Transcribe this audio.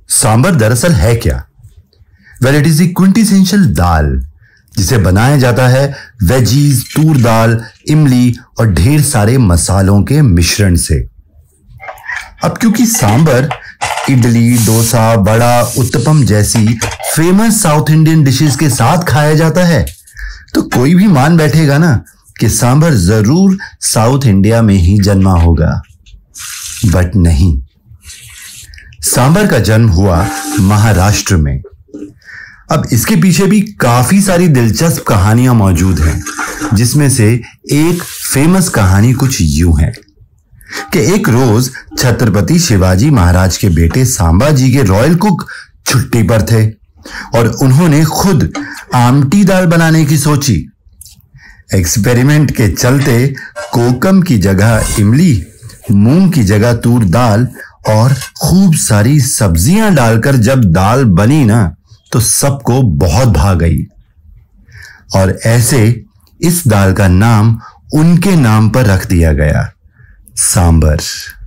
सांबर दरअसल है क्या? Well, it is the quintessential dal जिसे बनाया जाता है वेजीज, तूर दाल, इमली और ढेर सारे मसालों के मिश्रण से। अब क्योंकि सांबर इडली, डोसा, बड़ा, उत्तपम जैसी फेमस साउथ इंडियन डिशेस के साथ खाया जाता है, तो कोई भी मान बैठेगा ना कि सांबर जरूर साउथ इंडिया में ही जन्मा होगा। बट नहीं, सांबर का जन्म हुआ महाराष्ट्र में। अब इसके पीछे भी काफी सारी दिलचस्प कहानियां मौजूद हैं, जिसमें से एक फेमस कहानी कुछ यूं है कि एक रोज छत्रपति शिवाजी महाराज के बेटे सांबा जी के रॉयल कुक छुट्टी पर थे और उन्होंने खुद आमटी दाल बनाने की सोची। एक्सपेरिमेंट के चलते कोकम की जगह इमली, मूंग की जगह तूर दाल और खूब सारी सब्जियां डालकर जब दाल बनी ना, तो सबको बहुत भा गई और ऐसे इस दाल का नाम उनके नाम पर रख दिया गया, सांबर।